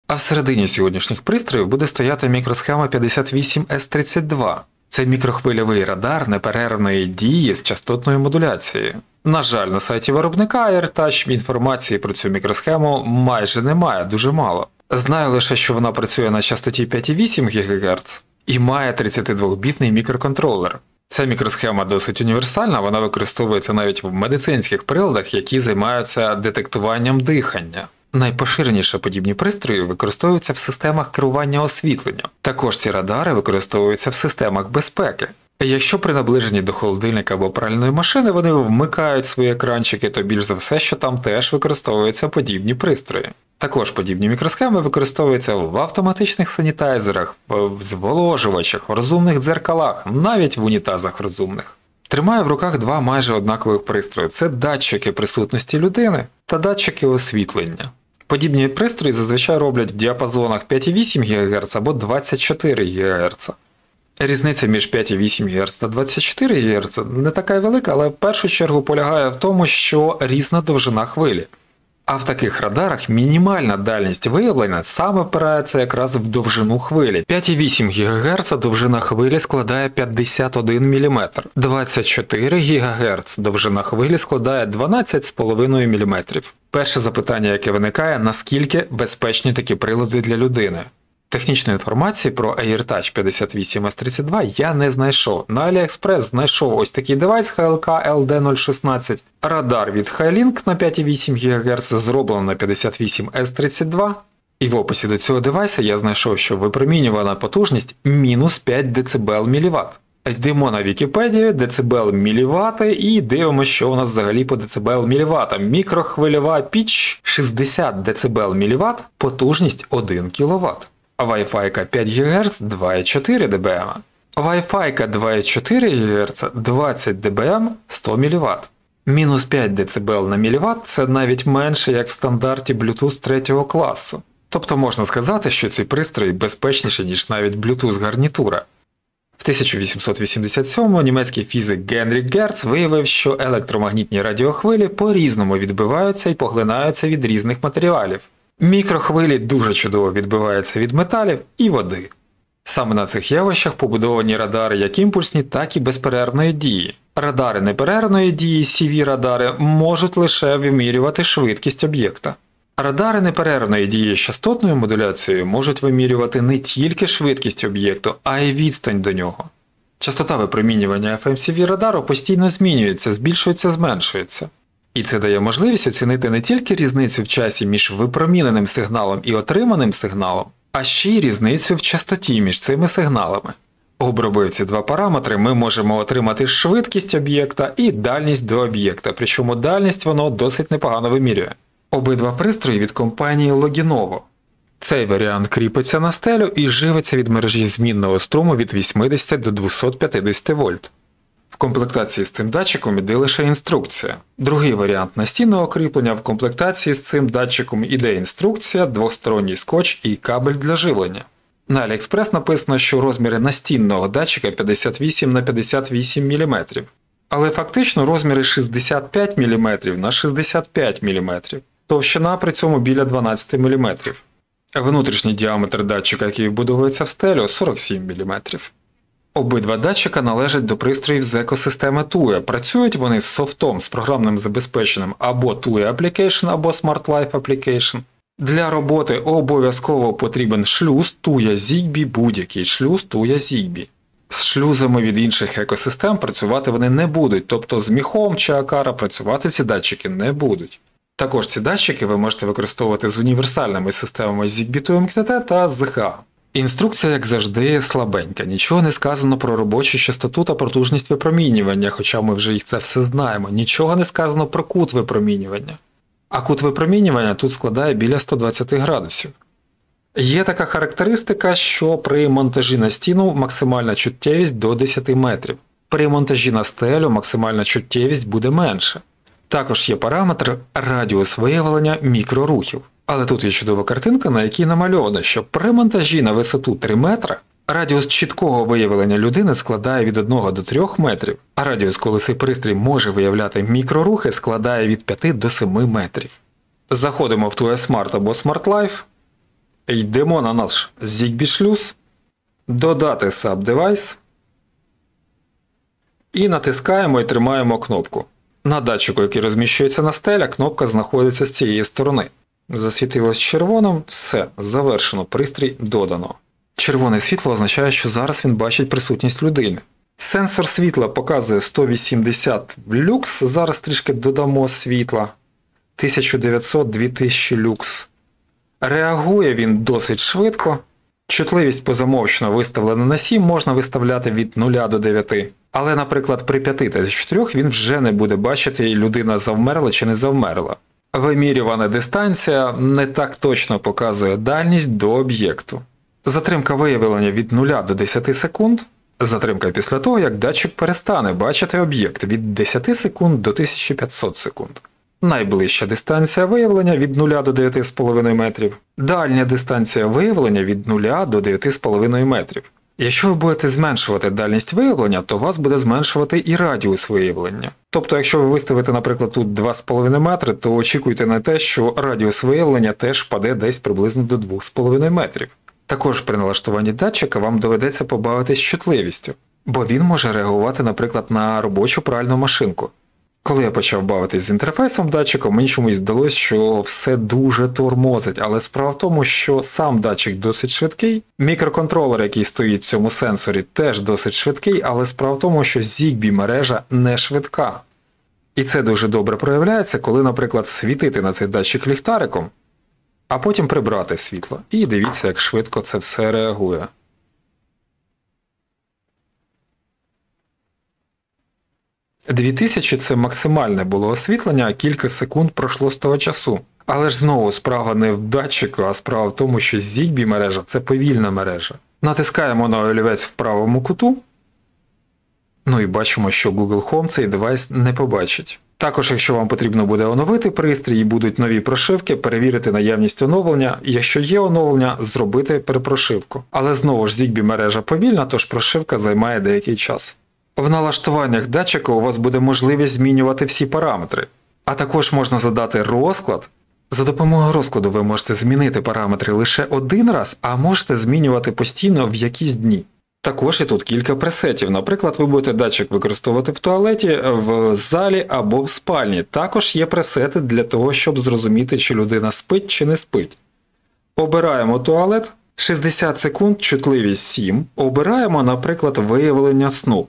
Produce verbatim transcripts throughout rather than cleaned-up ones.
А всередині сьогоднішніх пристроїв буде стояти мікросхема п'ятдесят вісім ес тридцять два. Це мікрохвильовий радар неперервної дії з частотною модуляцією. На жаль, на сайті виробника AirTouch інформації про цю мікросхему майже немає, дуже мало. Знаю лише, що вона працює на частоті п'ять цілих вісім гігагерц і має тридцятидвобітний мікроконтролер. Ця мікросхема досить універсальна, вона використовується навіть в медицинських приладах, які займаються детектуванням дихання. Найпоширеніше подібні пристрої використовуються в системах керування освітленням. Також ці радари використовуються в системах безпеки. Якщо при наближенні до холодильника або пральної машини вони вмикають свої екранчики, то більш за все, що там теж використовуються подібні пристрої. Також подібні мікросхеми використовуються в автоматичних санітайзерах, в зволожувачах, в розумних дзеркалах, навіть в унітазах розумних. Тримаю в руках два майже однакових пристрої. Це датчики присутності людини та датчики освітлення. Подібні пристрої зазвичай роблять в діапазонах п'ять цілих вісім гігагерц або двадцять чотири гігагерц. Різниця між п'ять цілих вісім гігагерц та двадцять чотири гігагерц не така велика, але в першу чергу полягає в тому, що різна довжина хвилі. А в таких радарах мінімальна дальність виявлення саме впирається якраз в довжину хвилі. п'ять цілих вісім гігагерц довжина хвилі складає п'ятдесят один міліметр. двадцять чотири гігагерц довжина хвилі складає дванадцять цілих п'ять десятих міліметра. Перше запитання, яке виникає, наскільки безпечні такі прилади для людини? Технічної інформації про AirTouch п'ятдесят вісім ес тридцять два я не знайшов. На AliExpress знайшов ось такий девайс ха ел ка ел де нуль шістнадцять. Радар від Highlink на п'ять цілих вісім гігагерц зроблено на п'ятдесят вісім ес тридцять два. І в описі до цього девайса я знайшов, що випромінювана потужність мінус п'ять децибел міліватт. Йдемо на Вікіпедію, децибел мілівати і дивимося, що у нас взагалі по децибел мілівата. Мікрохвильова піч шістдесят децибел міліватт, потужність один кіловат. Wi-Fi п'ять гігагерц два цілих чотири дБм. Wi-Fi два цілих чотири гігагерц двадцять дБм сто міліватт. Мінус п'ять дБ на міліватт – це навіть менше, як в стандарті Bluetooth третього класу. Тобто можна сказати, що ці пристрої безпечніші, ніж навіть Bluetooth гарнітура. В тисяча вісімсот вісімдесят сьомому німецький фізик Генріх Герц виявив, що електромагнітні радіохвилі по-різному відбиваються і поглинаються від різних матеріалів. Мікрохвилі дуже чудово відбиваються від металів і води. Саме на цих явищах побудовані радари як імпульсні, так і безперервної дії. Радари неперервної дії, сі ві-радари, можуть лише вимірювати швидкість об'єкта. Радари неперервної дії з частотною модуляцією можуть вимірювати не тільки швидкість об'єкту, а й відстань до нього. Частота випромінювання еф ем сі ві-радару постійно змінюється, збільшується, зменшується. І це дає можливість оцінити не тільки різницю в часі між випроміненим сигналом і отриманим сигналом, а ще й різницю в частоті між цими сигналами. Обробив ці два параметри, ми можемо отримати швидкість об'єкта і дальність до об'єкта, причому дальність воно досить непогано вимірює. Обидва пристрої від компанії Loginovo. Цей варіант кріпиться на стелю і живиться від мережі змінного струму від вісімдесят до двохсот п'ятдесят вольт. В комплектації з цим датчиком іде лише інструкція. Другий варіант настінного кріплення, в комплектації з цим датчиком іде інструкція, двосторонній скотч і кабель для живлення. На AliExpress написано, що розміри настінного датчика п'ятдесят вісім на п'ятдесят вісім міліметрів. Але фактично розміри шістдесят п'ять міліметрів на шістдесят п'ять міліметрів. Товщина при цьому біля дванадцять міліметрів. Внутрішній діаметр датчика, який вбудовується в стелю, сорок сім міліметрів. Обидва датчика належать до пристроїв з екосистеми туя. Працюють вони з софтом, з програмним забезпеченням або туя Application, або Smart Life Application. Для роботи обов'язково потрібен шлюз туя Zigbee, будь-який шлюз туя Zigbee. З шлюзами від інших екосистем працювати вони не будуть, тобто з міхом чи Акара працювати ці датчики не будуть. Також ці датчики ви можете використовувати з універсальними системами Zigbee TUI ем кей ті та зет ейч ей. Інструкція, як завжди, слабенька. Нічого не сказано про робочу частоту та потужність випромінювання, хоча ми вже їх це все знаємо. Нічого не сказано про кут випромінювання. А кут випромінювання тут складає біля ста двадцяти градусів. Є така характеристика, що при монтажі на стіну максимальна чуттєвість до десяти метрів. При монтажі на стелю максимальна чуттєвість буде менше. Також є параметр радіус виявлення мікрорухів. Але тут є чудова картинка, на якій намальовано, що при монтажі на висоту три метра радіус чіткого виявлення людини складає від одного до трьох метрів, а радіус, коли цей пристрій може виявляти мікрорухи, складає від п'яти до семи метрів. Заходимо в туя Smart або Smart Life. Йдемо на наш Zigbee шлюз, додати Sub-Device і натискаємо і тримаємо кнопку. На датчику, який розміщується на стеля, кнопка знаходиться з цієї сторони. Засвітилось червоним, все, завершено, пристрій додано. Червоне світло означає, що зараз він бачить присутність людини. Сенсор світла показує сто вісімдесят люкс, зараз трішки додамо світла. тисяча дев'ятсот - дві тисячі люкс. Реагує він досить швидко. Чутливість по замовчено виставлена на сім, можна виставляти від нуля до дев'яти. Але, наприклад, при п'яти та чотирьох він вже не буде бачити, людина завмерла чи не завмерла. Вимірювана дистанція не так точно показує дальність до об'єкту. Затримка виявлення від нуля до десяти секунд. Затримка після того, як датчик перестане бачити об'єкт від десяти секунд до тисячі п'ятсот секунд. Найближча дистанція виявлення від нуля до дев'яти з половиною метрів. Дальня дистанція виявлення від нуля до дев'яти з половиною метрів. Якщо ви будете зменшувати дальність виявлення, то вас буде зменшувати і радіус виявлення. Тобто, якщо ви виставите, наприклад, тут два з половиною метри, то очікуйте на те, що радіус виявлення теж впаде десь приблизно до двох з половиною метрів. Також при налаштуванні датчика вам доведеться побавитись чутливістю, бо він може реагувати, наприклад, на робочу пральну машинку. Коли я почав бавитись з інтерфейсом датчика, мені чомусь здалося, що все дуже тормозить, але справа в тому, що сам датчик досить швидкий, мікроконтролер, який стоїть в цьому сенсорі, теж досить швидкий, але справа в тому, що Zigbee мережа не швидка. І це дуже добре проявляється, коли, наприклад, світити на цей датчик ліхтариком, а потім прибрати світло. І дивіться, як швидко це все реагує. дві тисячі – це максимальне було освітлення, а кілька секунд пройшло з того часу. Але ж знову справа не в датчику, а справа в тому, що Zigbee мережа – це повільна мережа. Натискаємо на олівець в правому куту. Ну і бачимо, що Google Home цей девайс не побачить. Також, якщо вам потрібно буде оновити пристрій і будуть нові прошивки, перевірити наявність оновлення, і якщо є оновлення, зробити перепрошивку. Але знову ж Zigbee мережа повільна, тож прошивка займає деякий час. В налаштуваннях датчика у вас буде можливість змінювати всі параметри. А також можна задати розклад. За допомогою розкладу ви можете змінити параметри лише один раз, а можете змінювати постійно в якісь дні. Також є тут кілька пресетів. Наприклад, ви будете датчик використовувати в туалеті, в залі або в спальні. Також є пресети для того, щоб зрозуміти, чи людина спить чи не спить. Обираємо туалет, шістдесят секунд, чутливість сім. Обираємо, наприклад, виявлення сну.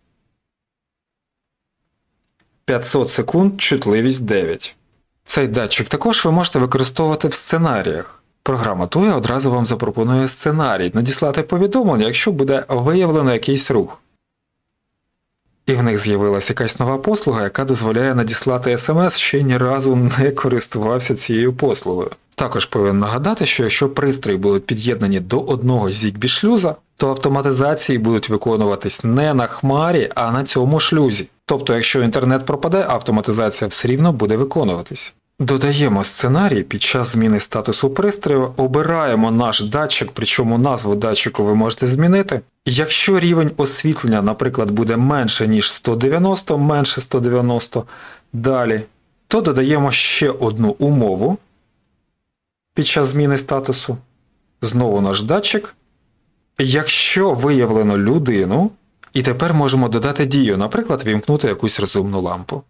п'ятсот секунд, чутливість дев'ять. Цей датчик також ви можете використовувати в сценаріях. Програма Туя одразу вам запропонує сценарій, надіслати повідомлення, якщо буде виявлено якийсь рух. І в них з'явилася якась нова послуга, яка дозволяє надіслати смс, ще ні разу не користувався цією послугою. Також повинен нагадати, що якщо пристрої будуть під'єднані до одного Zigbee шлюза, то автоматизації будуть виконуватись не на хмарі, а на цьому шлюзі. Тобто, якщо інтернет пропаде, автоматизація все рівно буде виконуватись. Додаємо сценарій під час зміни статусу пристрою, обираємо наш датчик, причому назву датчику ви можете змінити. Якщо рівень освітлення, наприклад, буде менше, ніж сто дев'яносто, менше сто дев'яносто, далі, то додаємо ще одну умову під час зміни статусу. Знову наш датчик. Якщо виявлено людину, і тепер можемо додати дію, наприклад, вімкнути якусь розумну лампу.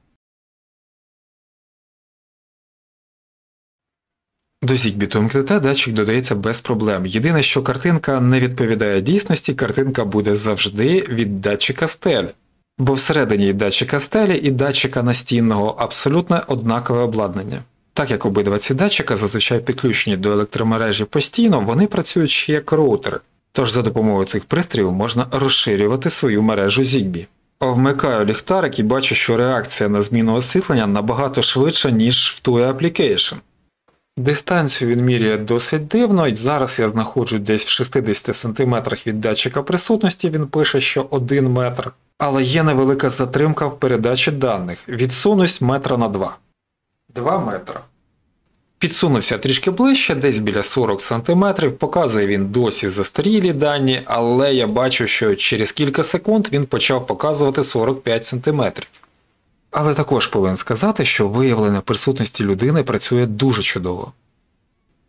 До Zigbee Tom Q T датчик додається без проблем. Єдине, що картинка не відповідає дійсності, картинка буде завжди від датчика стелі. Бо всередині датчика стелі і датчика настінного абсолютно однакове обладнання. Так як обидва ці датчика зазвичай підключені до електромережі постійно, вони працюють ще як роутери. Тож за допомогою цих пристроїв можна розширювати свою мережу Zigbee. Вмикаю ліхтарик і бачу, що реакція на зміну освітлення набагато швидша, ніж в Tuya Application. Дистанцію він міряє досить дивно, і зараз я знаходжусь десь в шістдесяти сантиметрах від датчика присутності, він пише, що один метр. Але є невелика затримка в передачі даних, відсунусь метра на два. два метра. Підсунувся трішки ближче, десь біля сорок сантиметрів, показує він досі застарілі дані, але я бачу, що через кілька секунд він почав показувати сорок п'ять сантиметрів. Але також повинен сказати, що виявлення присутності людини працює дуже чудово.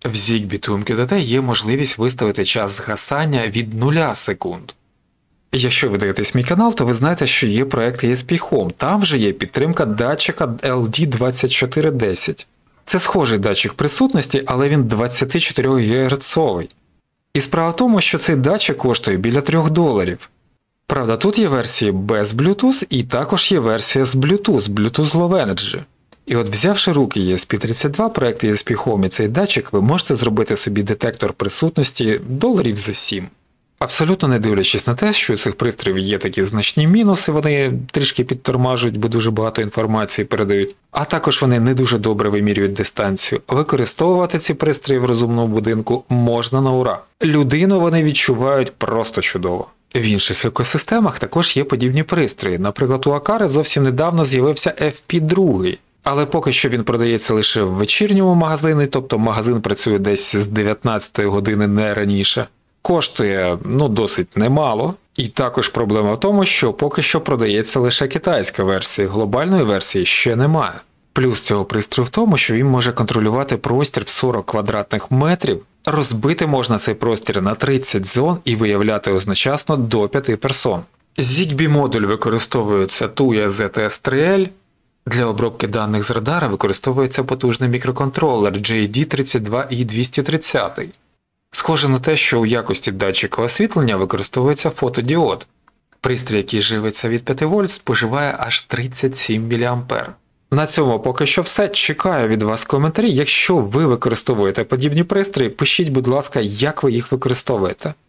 В Zigbee to ем кью ді ті є можливість виставити час згасання від нуля секунд. Якщо ви дивитесь мій канал, то ви знаєте, що є проект і ес пі Home. Там же є підтримка датчика ел ді двадцять чотири десять. Це схожий датчик присутності, але він двадцять чотири герцовий. І справа в тому, що цей датчик коштує біля трьох доларів. Правда, тут є версії без Bluetooth і також є версія з Bluetooth, Bluetooth Low Energy. І от взявши руки і ес пі тридцять два, проект і ес пі Home і цей датчик, ви можете зробити собі детектор присутності доларів за сім. Абсолютно не дивлячись на те, що у цих пристроїв є такі значні мінуси, вони трішки підтормажують, бо дуже багато інформації передають, а також вони не дуже добре вимірюють дистанцію. Використовувати ці пристрої в розумному будинку можна на ура. Людину вони відчувають просто чудово. В інших екосистемах також є подібні пристрої. Наприклад, у Акари зовсім недавно з'явився еф пі два, але поки що він продається лише в вечірньому магазині, тобто магазин працює десь з дев'ятнадцятої години, не раніше. Коштує, ну, досить немало. І також проблема в тому, що поки що продається лише китайська версія, глобальної версії ще немає. Плюс цього пристрою в тому, що він може контролювати простір в сорок квадратних метрів, розбити можна цей простір на тридцять зон і виявляти одночасно до п'яти персон. Zigbee модуль використовується туя зет ес три ель. Для обробки даних з радара використовується потужний мікроконтролер джей ді тридцять два і двісті тридцять. Схоже на те, що у якості датчика освітлення використовується фотодіод. Пристрій, який живиться від п'яти вольт, споживає аж тридцять сім міліампер. На цьому поки що все. Чекаю від вас коментарі. Якщо ви використовуєте подібні пристрої, пишіть, будь ласка, як ви їх використовуєте.